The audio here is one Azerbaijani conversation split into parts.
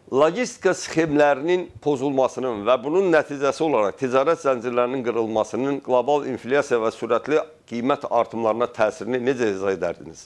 logistika sxemlərinin pozulmasının və bunun nəticəsi olaraq ticarət zəncirlərinin qırılmasının qlobal inflyasiya və sürətli qiymət artımlarına təsirini necə izah edərdiniz?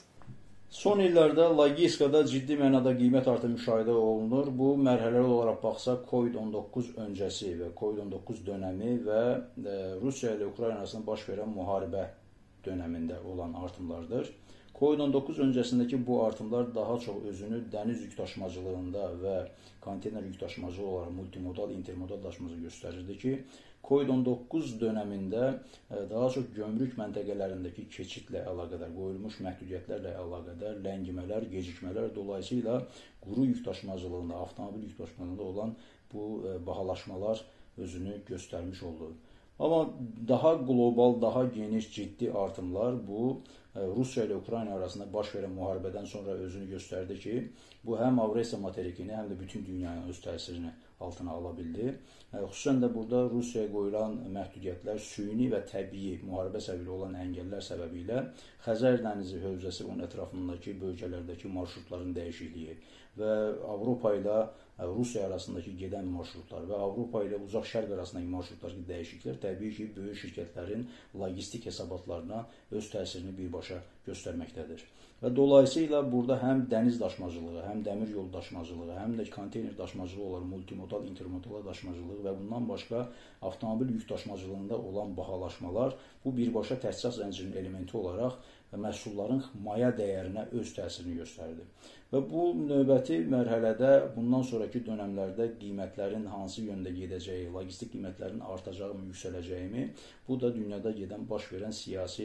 Son illərdə logistikada ciddi mənada qiymət artımı müşahidə olunur. Bu mərhələli olaraq baxsaq COVID-19 öncəsi və COVID-19 dönəmi və Rusiya ilə Ukrayna arasında baş verən müharibə dönəmində olan artımlardır. COVID-19 öncəsindəki bu artımlar daha çox özünü dəniz yük daşımacılığında və konteyner yük daşımacılığı olaraq multimodal, intermodal daşımacılığı göstərirdi ki, COVID-19 dönəmində daha çox gömrük məntəqələrindəki keçidlə əlaqədar, qoyulmuş məhdudiyyətlərlə əlaqədar ləngimələr, gecikmələr dolayısıyla quru yük daşımacılığında, avtomobil yük daşımacılığında olan bu bahalaşmalar özünü göstərmiş oldu. Amma daha qlobal, daha geniş, ciddi artımlar bu Rusiya ilə Ukrayna arasında baş verən müharibədən sonra özünü göstərdi ki, bu həm Avrasiya materikini, həm də bütün dünyanın öz təsirini altına ala bildi. Xüsusən də burada Rusiyaya qoyulan məhdudiyyətlər süni və təbii müharibə səbəbi olan əngəllər səbəbilə Xəzər dənizi hövzəsi onun ətrafındakı bölgələrdəki marşrutların dəyişikliyi və Avropa ilə Rusiya arasındakı gedən marşrutlar və Avropa ilə uzaq şərq arasındakı marşrutlardakı dəyişikliklər təbii ki, böyük şirkətlərin logistik hesabatlarına öz təsirini birbaşa göstərməkdədir. Və dolayısıyla burada həm dəniz daşımacılığı, həm dəmir yolu daşımacılığı, həm də konteyner daşımacılığı olan multimodal, intermodal daşımacılığı və bundan başqa avtomobil yük daşımacılığında olan bahalaşmalar bu birbaşa təchizat zəncirinin elementi olaraq məhsulların maya dəyərinə öz təsirini göstərdi. Və bu növbəti mərhələdə bundan sonraki dönəmlərdə qiymətlərin hansı yöndə gedəcəyi, logistik qiymətlərin artacağı mı, yüksələcəyi mi, bu da dünyada gedən baş verən siyasi,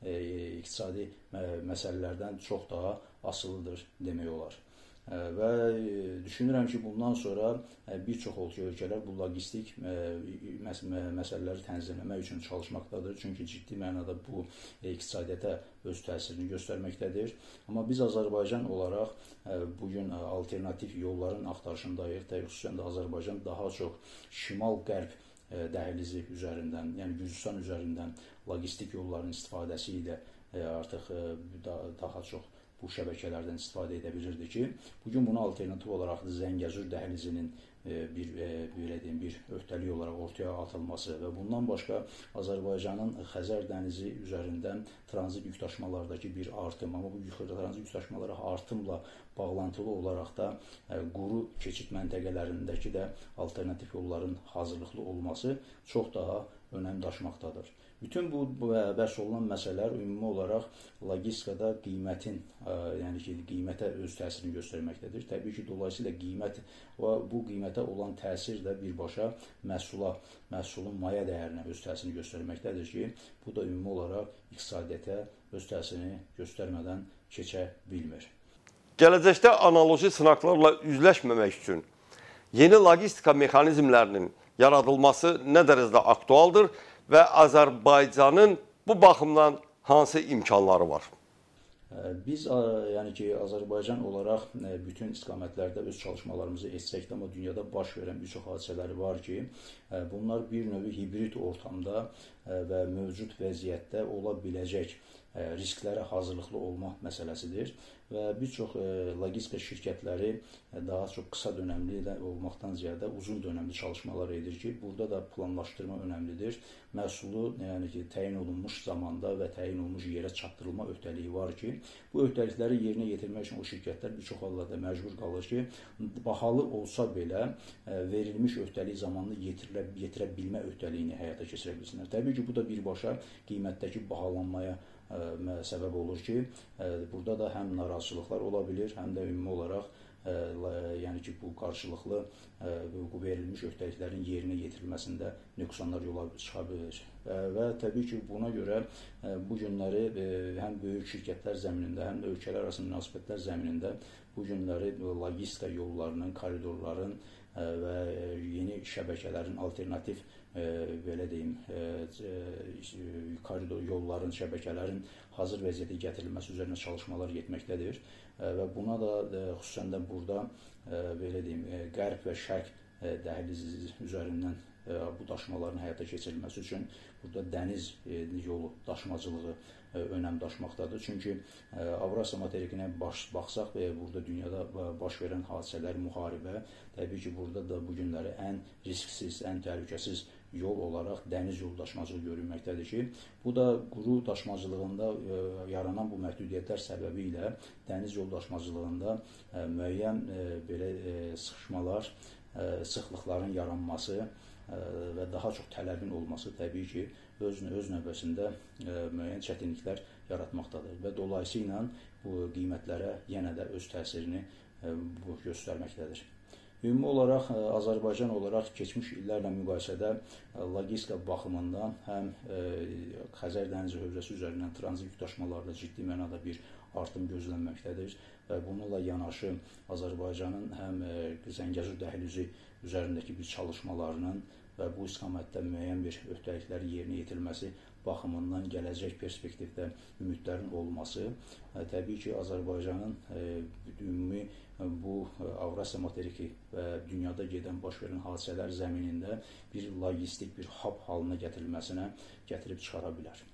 iqtisadi məsələlərdən çox daha asılıdır demək olar. Və düşünürəm ki, bundan sonra bir çox ölkələr bu logistik məsələləri tənzimləmək üçün çalışmaqdadır. Çünki ciddi mənada bu iqtisadiyyata öz təsirini göstərməkdədir. Amma biz Azərbaycan olaraq bugün alternativ yolların axtarışındayıq. Xüsusən də Azərbaycan daha çox şimal-qərb dəhlizi üzərindən, yəni Gürcüstan üzərindən logistik yolların istifadəsi ilə artıq daha çox bu şəbəkələrdən istifadə edə bilirdi ki, bugün buna alternativ olaraq Zəngəzur dəhlizinin bir öhdəlik olaraq ortaya atılması və bundan başqa Azərbaycanın Xəzər dənizi üzərindən tranzit yük daşımalardakı bir artım, amma bu tranzit yük daşımaları artımla bağlantılı olaraq da quru keçid məntəqələrindəki də alternativ yolların hazırlıqlı olması çox daha önəm daşımaqdadır. Bütün bu bəhs olunan məsələlər ümumi olaraq logistikada qiymətin, yəni ki, qiymətə öz təsirini göstərməkdədir. Təbii ki, dolayısıyla qiymət və bu qiymətə olan təsir də birbaşa məhsulun maya dəyərinə öz təsirini göstərməkdədir ki, bu da ümumi olaraq iqtisadiyyata öz təsirini göstərmədən keçə bilmir. Gələcəkdə analoji sınaqlarla üzləşməmək üçün yeni logistika mexanizmlərinin yaradılması nə dərəcədə aktualdır və Azərbaycanın bu baxımdan hansı imkanları var? Biz, yəni ki, Azərbaycan olaraq bütün istiqamətlərdə öz çalışmalarımızı etsək də, amma dünyada baş verən bir çox hadisələri var ki, bunlar bir növ hibrid ortamda və mövcud vəziyyətdə ola biləcək risklərə hazırlıqlı olma məsələsidir və bir çox logistika şirkətləri daha çox qısa dönəmli olmaqdan ziyadə uzun dönəmli çalışmalar edir ki, burada da planlaşdırma önəmlidir. Məhsulu, yəni ki, təyin olunmuş zamanda və təyin olunmuş yerə çatdırılma öhdəliyi var ki, bu öhdəlikləri yerinə yetirmək üçün o şirkətlər bir çox hallarda məcbur qalır ki, bahalı olsa belə verilmiş öhdəlik zamanını yetirə bilmə öhdəliyini həyata keçirə bilsinlər. Təbii ki, bu da birbaşa qiymətdəki bahalanmaya səbəb olur ki, burada da həm narazılıqlar ola bilir, həm də ümumi olaraq yəni ki, bu qarşılıqlı bu verilmiş öhdəliklərin yerinə yetirilməsində nöqsanlar yola çıxa bilir. Və təbii ki, buna görə bu günləri həm böyük şirkətlər zəminində, həm də ölkələr arası münasibətlər zəminində bu günləri logistika yollarının, koridorların və yeni şəbəkələrin alternativ belə deyim, koridor yolların, şəbəkələrin hazır vəziyyətə gətirilməsi üzərində çalışmalar getməkdədir və buna da xüsusən də burada belə deyim, qərb və şərq dəhlizi üzərindən bu daşımaların həyata keçirilməsi üçün burada dəniz yolu daşımacılığı önəm daşımaqdadır. Çünki Avrasiya materikinə baxsaq və burada dünyada baş verən hadisələr, müharibə, təbii ki, burada da bu günləri ən risksiz, ən təhlükəsiz yol olaraq dəniz yoldaşmacılığı görülməkdədir ki, bu da quru daşmacılığında yaranan bu məhdudiyyətlər səbəbi ilə dəniz yoldaşmacılığında müəyyən belə sıxışmalar, sıxlıqların yaranması və daha çox tələbin olması təbii ki, öz növbəsində müəyyən çətinliklər yaratmaqdadır və dolayısıyla bu qiymətlərə yenə də öz təsirini göstərməkdədir. Ümumi olaraq Azərbaycan olaraq keçmiş illərlə müqayisədə logistika baxımından həm Xəzər dənizi hövzəsi üzərindən tranzit yükdaşımalarda ciddi mənada bir artım gözlənməkdədir və bununla yanaşı Azərbaycanın həm Zəngəzur dəhlizi üzərindəki bir çalışmalarının və bu istiqamətdə müəyyən bir öhdəliklərin yerinə yetirilməsi baxımından gələcək perspektivdə ümidlərin olması təbii ki, Azərbaycanın ümumi bu Avrasiya materiki və dünyada gedən baş verən hadisələr zəminində bir logistik, bir hub halına gətirilməsinə gətirib çıxara bilər.